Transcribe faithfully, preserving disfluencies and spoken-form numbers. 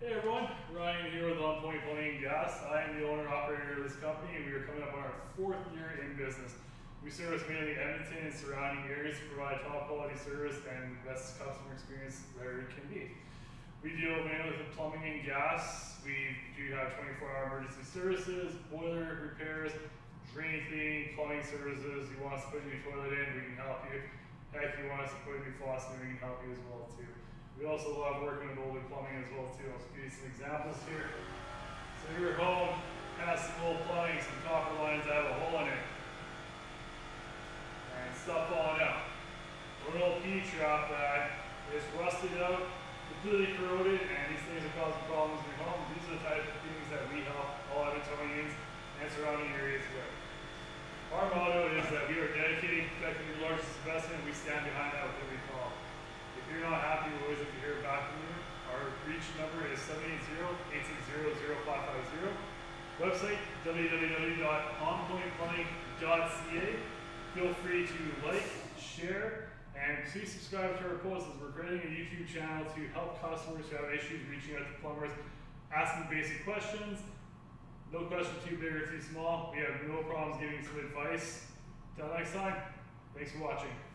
Hey everyone, Ryan here with On Point Plumbing and Gas. I am the owner and operator of this company, and we are coming up on our fourth year in business. We service mainly Edmonton and surrounding areas to provide top quality service and best customer experience there it can be. We deal mainly with plumbing and gas. We do have twenty-four hour emergency services, boiler repairs, drain cleaning, plumbing services. You want us to put a new toilet in, we can help you. Heck, you want us to put a new faucet in, we can help you as well too. We also love working with older plumbing as well too. I'll give you some examples here. So your home has some old plumbing, some copper lines that have a hole in it. And stuff falling out. Or an old P trap that is rusted out, completely corroded, and these things are causing problems in your home. These are the type of things that we help all Edmontonians and surrounding areas with. Our motto is that we are dedicated to protecting your largest investment. We stand behind that with every call. If you're not happy, we always like to hear back from you. Our reach number is seven eight zero, eight six zero, zero five five zero. Website, w w w dot on point plumbing dot c a. Feel free to like, share, and please subscribe to our posts as we're creating a YouTube channel to help customers who have issues reaching out to plumbers, asking basic questions. No question too big or too small. We have no problems giving some advice. Until next time, thanks for watching.